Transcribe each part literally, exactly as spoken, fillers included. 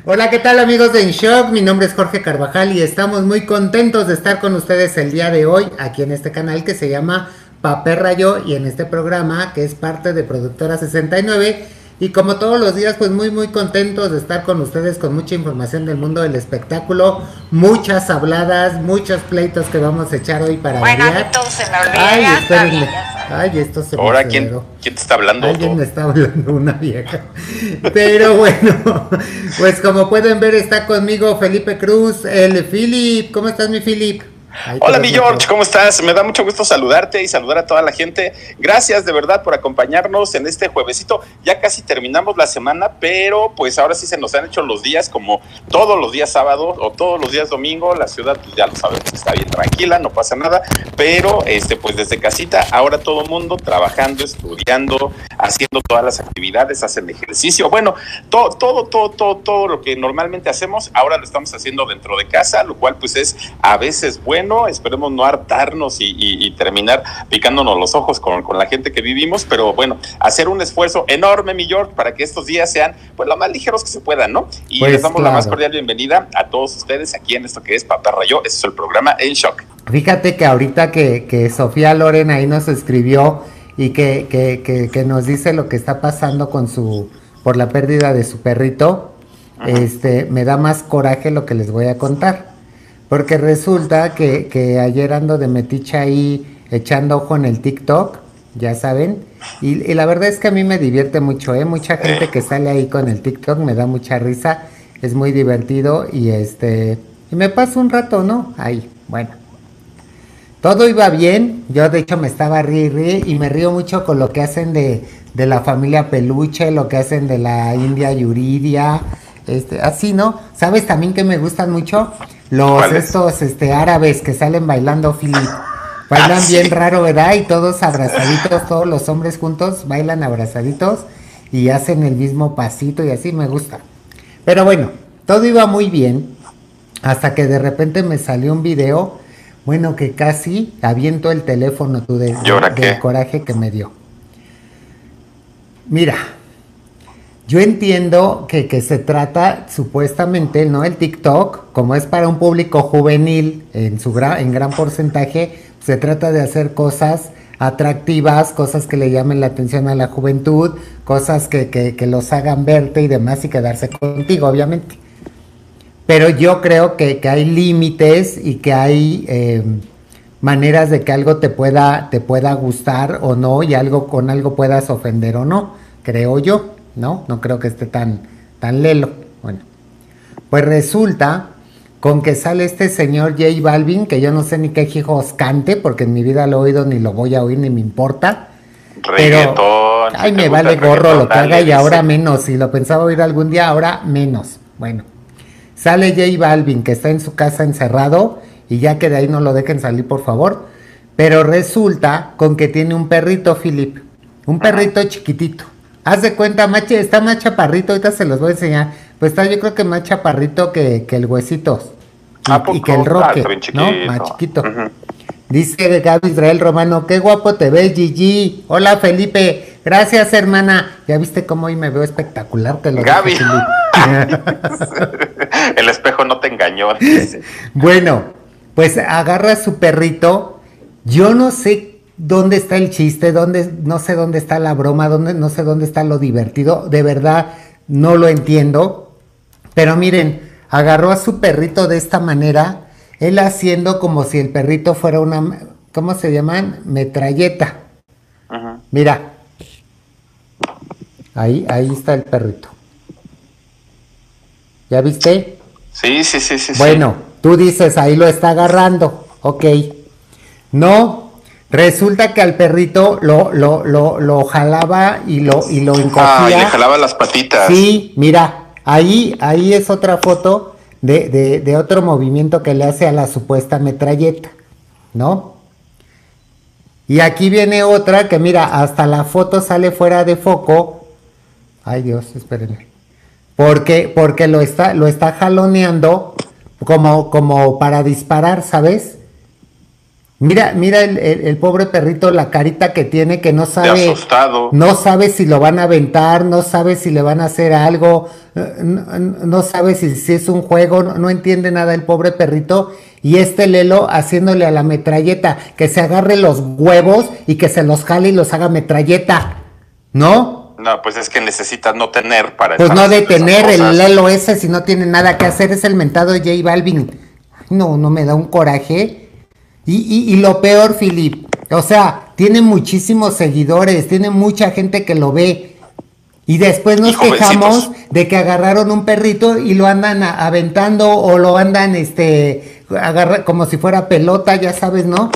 Hola, ¿qué tal amigos de En Shock? Mi nombre es Jorge Carvajal y estamos muy contentos de estar con ustedes el día de hoy aquí en este canal que se llama Papel Rayo y en este programa que es parte de Productora sesenta y nueve y como todos los días pues muy muy contentos de estar con ustedes con mucha información del mundo del espectáculo, muchas habladas, muchos pleitos que vamos a echar hoy para bueno, variar. a todos se me olvida. Ay, Ya espérenme. sabía, ya sabía. Ay, esto se me Ahora, aceleró. ¿quién, ¿quién te está hablando? Alguien Otto? me está hablando, una vieja. Pero bueno, pues como pueden ver está conmigo Felipe Cruz, el Philip. ¿Cómo estás, mi Philip? Ahí Hola, te mi ves George, mejor. ¿cómo estás? Me da mucho gusto saludarte y saludar a toda la gente. Gracias de verdad por acompañarnos en este juevesito. Ya casi terminamos la semana, pero pues ahora sí se nos han hecho los días como todos los días sábados o todos los días domingo. La ciudad, pues ya lo sabemos, está bien tranquila, no pasa nada, pero este pues desde casita, ahora todo el mundo trabajando, estudiando, haciendo todas las actividades, hacen ejercicio. Bueno, todo, todo, todo, todo, todo lo que normalmente hacemos, ahora lo estamos haciendo dentro de casa, lo cual pues es a veces bueno. Esperemos no hartarnos y, y, y terminar picándonos los ojos con, con la gente que vivimos, pero bueno, hacer un esfuerzo enorme, mi George, para que estos días sean pues lo más ligeros que se puedan, ¿no? Y Pues, les damos claro. la más cordial bienvenida a todos ustedes aquí en esto que es Papel Rayo. Este es el programa En Shock. Fíjate que ahorita que, que Sofía Loren ahí nos escribió y que, que, que, que nos dice lo que está pasando con su, por la pérdida de su perrito, uh-huh. este, me da más coraje lo que les voy a contar. Porque resulta que, que ayer ando de metiche ahí echando ojo en el TikTok, ya saben, y, y la verdad es que a mí me divierte mucho, ¿eh? Mucha gente que sale ahí con el TikTok me da mucha risa, es muy divertido y este, y me paso un rato, ¿no? Ahí, bueno. Todo iba bien, yo de hecho me estaba ríe, ríe y me río mucho con lo que hacen de, de la familia Peluche, lo que hacen de la India Yuridia, este, así, ¿no? ¿Sabes también que me gustan mucho? Los estos este árabes que salen bailando, Philip. Bailan ah, sí. bien raro, ¿verdad? Y todos abrazaditos, todos los hombres juntos bailan abrazaditos y hacen el mismo pasito y así me gusta. Pero bueno, todo iba muy bien hasta que de repente me salió un video, bueno, que casi aviento el teléfono tú de, de, del coraje que me dio. Mira, yo entiendo que, que se trata supuestamente, ¿no? El TikTok, como es para un público juvenil en su gran, en gran porcentaje, se trata de hacer cosas atractivas, cosas que le llamen la atención a la juventud, cosas que, que, que los hagan verte y demás y quedarse contigo, obviamente. Pero yo creo que, que hay límites y que hay eh, maneras de que algo te pueda, te pueda gustar o no y algo con algo puedas ofender o no, creo yo. No, no creo que esté tan, tan lelo. Bueno, pues resulta con que sale este señor J Balvin, que yo no sé ni qué hijos cante, porque en mi vida lo he oído ni lo voy a oír ni me importa. Reggaetón. Pero, ay, me vale gorro lo que haga y ahora menos. Si lo pensaba oír algún día, ahora menos. Bueno, sale J Balvin, que está en su casa encerrado, y ya que de ahí no lo dejen salir, por favor. Pero resulta con que tiene un perrito, Philip. Un perrito Ajá. chiquitito. Haz de cuenta, mache, está más chaparrito, ahorita se los voy a enseñar. Pues está yo creo que más chaparrito que, que el Huesitos. Y, y que el Roque, ah, ¿no? Más chiquito. Uh-huh. Dice Gaby Israel Romano, qué guapo te ves, Gigi. Hola, Felipe. Gracias, hermana. ¿Ya viste cómo hoy me veo espectacular? Te lo Gaby. El espejo no te engañó. Bueno, pues agarra su perrito. Yo no sé ¿dónde está el chiste? ¿Dónde, no sé dónde está la broma? ¿Dónde, no sé dónde está lo divertido? De verdad, no lo entiendo. Pero miren, agarró a su perrito de esta manera, él haciendo como si el perrito fuera una, ¿cómo se llaman? Metralleta. Uh-huh. Mira. Ahí, ahí está el perrito. ¿Ya viste? Sí, sí, sí, sí. Bueno, sí. Tú dices, ahí lo está agarrando. Ok. No. Resulta que al perrito lo, lo, lo, lo jalaba y lo, y lo encogía. Ah, y le jalaba las patitas. Sí, mira, ahí, ahí es otra foto de, de, de otro movimiento que le hace a la supuesta metralleta, ¿no? Y aquí viene otra que mira, hasta la foto sale fuera de foco. Ay Dios, espérenme. Porque, porque lo está, lo está jaloneando como, como para disparar, ¿sabes? Mira, mira el, el, el pobre perrito, la carita que tiene, que no De sabe, asustado. no sabe si lo van a aventar, no sabe si le van a hacer algo, eh, no, no sabe si, si es un juego, no, no entiende nada el pobre perrito. Y este Lelo haciéndole a la metralleta, que se agarre los huevos y que se los jale y los haga metralleta, ¿no? No, pues es que necesitas no tener para Pues estar no haciendo esas detener el cosas. Lelo ese si no tiene nada que hacer, es el mentado de J Balvin. No, no me da un coraje. Y, y, y lo peor, Philip, o sea, tiene muchísimos seguidores, tiene mucha gente que lo ve. Y después nos Y jovencitos. quejamos de que agarraron un perrito y lo andan a- aventando o lo andan, este, agarra, como si fuera pelota, ya sabes, ¿no?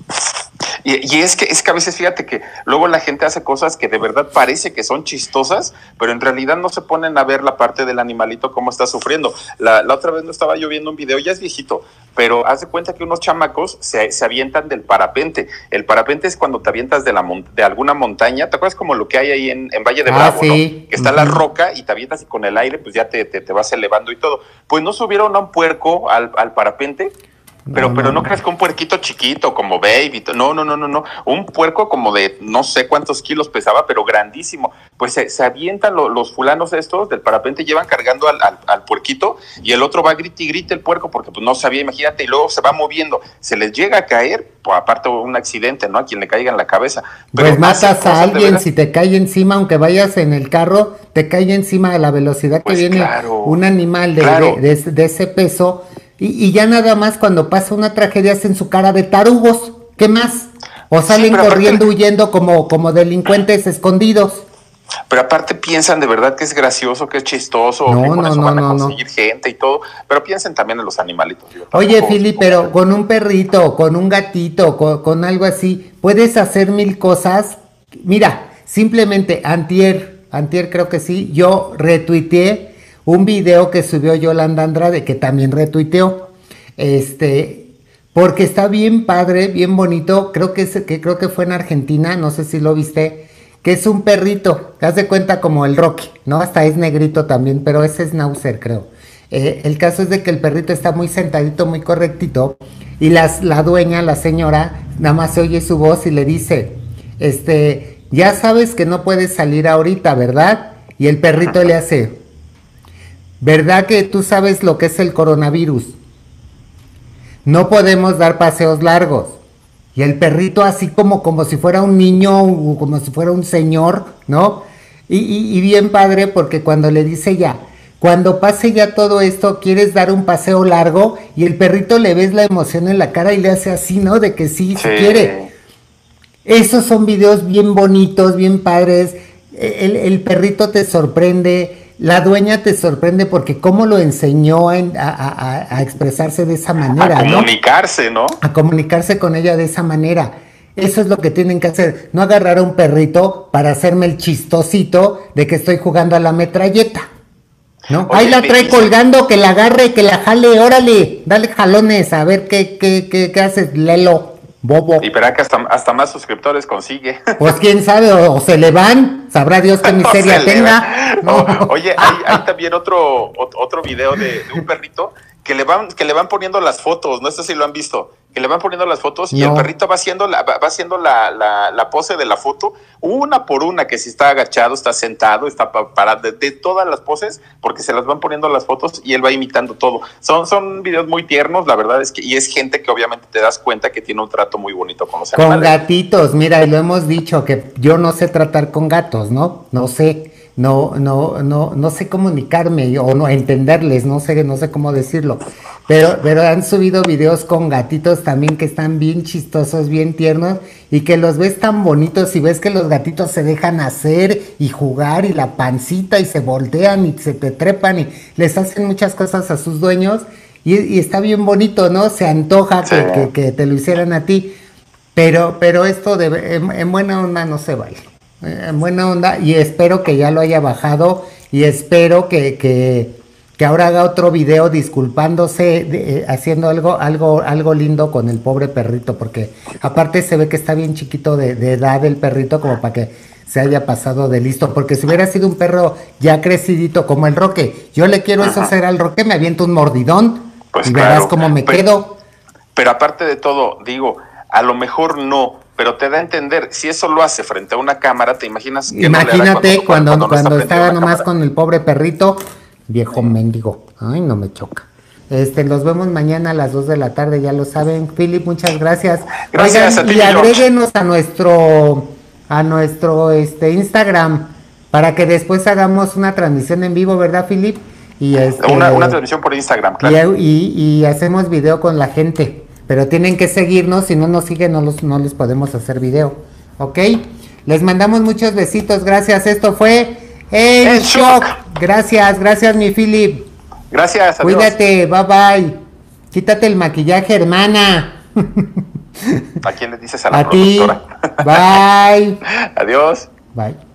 Y, y es que es que a veces fíjate que luego la gente hace cosas que de verdad parece que son chistosas, pero en realidad no se ponen a ver la parte del animalito cómo está sufriendo. La, la otra vez no estaba yo viendo un video, ya es viejito, pero haz de cuenta que unos chamacos se, se avientan del parapente. El parapente es cuando te avientas de, la, de alguna montaña. ¿Te acuerdas como lo que hay ahí en, en Valle de Ah, Bravo, sí. ¿no? Que está Ujú. la roca y te avientas y con el aire pues ya te, te, te vas elevando y todo. Pues no subieron a un puerco al, al parapente. Pero, No, pero no, no no. crees que un puerquito chiquito como Baby, no, no, no, no, no, un puerco como de no sé cuántos kilos pesaba, pero grandísimo. Pues se, se avientan lo, los fulanos estos del parapente, llevan cargando al, al, al puerquito y el otro va a grite y grite el puerco porque pues no sabía, imagínate, y luego se va moviendo, se les llega a caer, pues aparte un accidente, ¿no? A quien le caiga en la cabeza. Pero Pues matas hacen a cosas de alguien, veras. si te cae encima, aunque vayas en el carro, te cae encima a la velocidad Pues que viene claro, un animal de, claro. de, de, de ese peso. Y, y ya nada más cuando pasa una tragedia hacen su cara de tarugos. ¿Qué más? O salen pero aparte- corriendo, huyendo como, como delincuentes escondidos. Pero aparte piensan de verdad que es gracioso, que es chistoso, No, que con no, eso no, van a no, no. conseguir gente y todo, pero piensen también en los animalitos. Digo, Oye, tampoco- Fili, pero con un perrito, con un gatito, con, con algo así, puedes hacer mil cosas. Mira, simplemente antier, antier creo que sí, yo retuiteé un video que subió Yolanda Andrade, que también retuiteó, este, porque está bien padre, bien bonito, creo que, es, que creo que fue en Argentina, no sé si lo viste, que es un perrito, te das de cuenta como el Rocky, ¿no? Hasta es negrito también, pero ese es Schnauzer, creo. Eh, el caso es de que el perrito está muy sentadito, muy correctito, y las, la dueña, la señora, nada más se oye su voz y le dice, este, ya sabes que no puedes salir ahorita, ¿verdad? Y el perrito le hace, ¿verdad que tú sabes lo que es el coronavirus? No podemos dar paseos largos. Y el perrito así como, como si fuera un niño, o como si fuera un señor, ¿no? Y, y, y bien padre porque cuando le dice ya, cuando pase ya todo esto, ¿quieres dar un paseo largo? Y el perrito le ves la emoción en la cara y le hace así, ¿no? De que sí, sí Sí. quiere. Esos son videos bien bonitos, bien padres. El, el perrito te sorprende, la dueña te sorprende porque cómo lo enseñó a, a, a, a expresarse de esa manera, a ¿no? comunicarse, ¿no? A comunicarse con ella de esa manera. Eso es lo que tienen que hacer. No agarrar a un perrito para hacerme el chistosito de que estoy jugando a la metralleta. ¿No? Oye, Ahí la trae bellísimo. colgando, que la agarre, que la jale, órale, dale jalones, a ver qué, qué, qué, qué haces, Lelo, bobo. Y verá que hasta, hasta más suscriptores consigue. Pues quién sabe, o, o se le van, sabrá Dios qué No miseria se le tenga. va. No. O- oye, hay, hay también otro, ot- otro video de, de un perrito que le van, que le van poniendo las fotos, no sé si lo han visto, que le van poniendo las fotos y No. el perrito va haciendo la, va va haciendo la, la, la pose de la foto, una por una, que si está agachado, está sentado, está pa- parado, de, de todas las poses, porque se las van poniendo las fotos y él va imitando todo. Son, son videos muy tiernos, la verdad es que, y es gente que obviamente te das cuenta que tiene un trato muy bonito con los Con animales. gatitos, mira, y lo hemos dicho que yo no sé tratar con gatos, ¿no? No sé, no, no, no, no sé comunicarme o no entenderles, no sé, no sé cómo decirlo. Pero, pero han subido videos con gatitos también que están bien chistosos, bien tiernos, y que los ves tan bonitos y ves que los gatitos se dejan hacer y jugar y la pancita y se voltean y se te trepan y les hacen muchas cosas a sus dueños. Y, y está bien bonito, ¿no? Se antoja Sí. que, que, que te lo hicieran a ti. Pero, pero esto de, en, en buena onda no se vale. Eh, En buena onda, y espero que ya lo haya bajado, y espero que, que, que ahora haga otro video disculpándose, de, eh, haciendo algo, algo, algo lindo con el pobre perrito, porque aparte se ve que está bien chiquito de, de edad el perrito, como para que se haya pasado de listo, porque si hubiera sido un perro ya crecidito como el Roque, yo le quiero eso hacer al Roque, me aviento un mordidón, Pues y verás claro, cómo me pero- quedo. Pero aparte de todo, digo, A lo mejor no, pero te da a entender, si eso lo hace frente a una cámara, ¿te imaginas que Imagínate no cuando, cuando, cuando, cuando cuando está estaba nomás con el pobre perrito, viejo mendigo. Ay, no me choca. Este, los vemos mañana a las dos de la tarde, ya lo saben. Philip, muchas gracias. Gracias Oigan, a ti, y George. agréguenos a nuestro a nuestro este Instagram para que después hagamos una transmisión en vivo, ¿verdad, Philip? Y este, una, una transmisión por Instagram, claro. Y, y, y hacemos video con la gente, pero tienen que seguirnos, si no nos siguen no, los, no les podemos hacer video, ¿ok? Les mandamos muchos besitos, gracias. Esto fue En, en Shock. Shock. Gracias, gracias mi Philip. Gracias, adiós. Cuídate, bye bye. Quítate el maquillaje, hermana. ¿A quién le dices? A la a productora. Ti. Bye. Adiós. Bye.